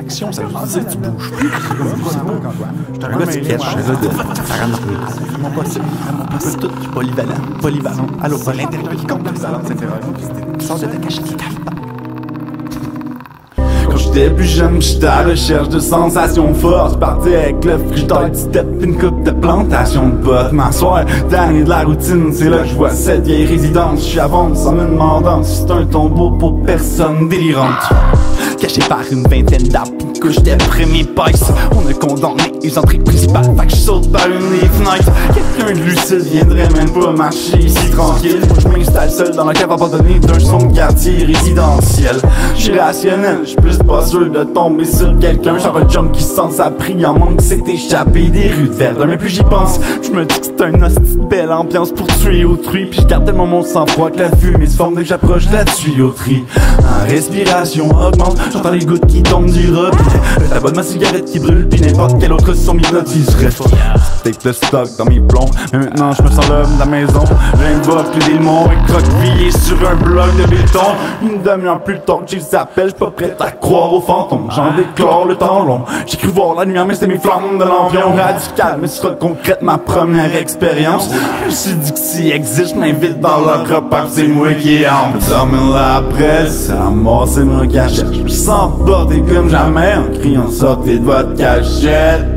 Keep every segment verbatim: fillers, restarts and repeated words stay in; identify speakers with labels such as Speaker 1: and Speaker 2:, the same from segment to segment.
Speaker 1: action, ça veut dire que tu bouges plus. C'est un gars de sketch, un gars de paranormal. Mon possible, mon possible, tout, polyvalent, polyvalent. Allô, c'est l'intérieur qui compte, polyvalent, et cetera. Sors de ta cachette qui t'arrive pas.
Speaker 2: Quand j'étais plus jeune, j'étais à la recherche de sensations fortes. J'partais avec le freestyle, du step, une coupe de plantation de potes. M'asseoir, dernier de la routine, c'est là que je vois cette vieille résidence. J'suis à vendre sans me demandant si c'est un tombeau pour personne délirante. Caché par une vingtaine d'arbres pour que j'étais premier pice. On a condamné les entrées principales, fait que je saute par une des fenêtres. Quelqu'un de lucide viendrait même pas marcher ici tranquille. Moi je m'installe seul dans la cave abandonnée d'un son de quartier résidentiel. J'suis rationnel, j'suis plus pas sûr de tomber sur quelqu'un. Genre un jump qui sent sa pris en manque, s'est échappé des rues de Verdun. Mais plus j'y pense, j'me dis que c'est un hostie de belle ambiance pour tuer autrui. Puis j'garde tellement mon sang-froid que la fumée se forme dès que j'approche de la tuyauterie. En respiration augmente, j'entends les gouttes qui tombent du robinet. Le tabac de ma cigarette qui brûle, puis n'importe quel autre son m'hypnotiserait. Peut-être le stock dans mes plombs, mais maintenant je me sens l'homme de la maison. J'invoque les démons et croquevillé sur un bloc de béton. Une demi-heure plus tard que je les appelle, j'suis pas prêt à croire aux fantômes. J'en déclare le temps long. J'ai cru voir la lumière, mais c'était mes flammes de l'ambiance radical. Mais ce sera concrète ma première expérience. Je me suis dit que s'il existe, je m'invite dans leur repas, c'est moi qui ai honte. Dormir la presse, à mort c'est moi qui achète. Je me sens porté comme jamais en criant sortez de votre cachette.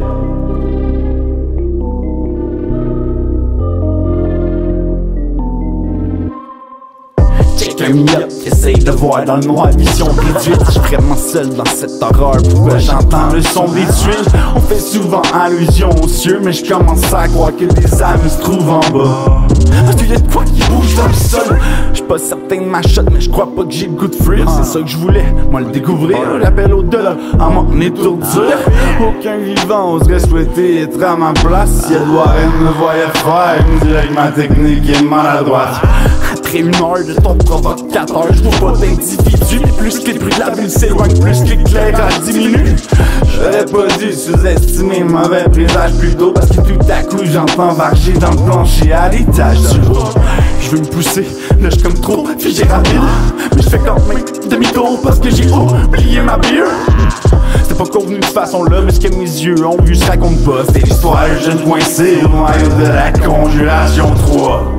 Speaker 2: Un myope qui essaye de voir dans le noir, vision réduite. Je suis vraiment seul dans cette horreur, pourquoi j'entends le son des tuiles. On fait souvent allusion aux cieux, mais je commence à croire que des âmes se trouvent en bas. Parce qu'il y a de quoi qui bouge dans le sol. J'suis pas certain de ma shot, mais je crois pas que j'ai le goût de fuir. C'est ça que je voulais, moi le découvrir. L'appel au-delà, en m'en étourdir. Aucun vivant oserait souhaiter être à ma place. Si Edouard me voyait faire, il me dirait que ma technique est maladroite. Après une heure de ton provocateur, je vois pas d'individu. Mais plus que les bruits de la ville s'éloignent, plus que l'éclairage diminue. J'aurais pas dû sous-estimer le mauvais présage plus tôt, parce que tout à coup j'entends varger dans le plancher à l'étage du haut. Je veux me pousser, là j'suis comme trop figé rapide. Mais je fais quand même demi-tour parce que j'ai oublié ma bière. C'était pas convenu de cette façon-là, mais ce que mes yeux ont vu se raconte pas. C'était l'histoire jeune coincé au noyau de la conjuration trois.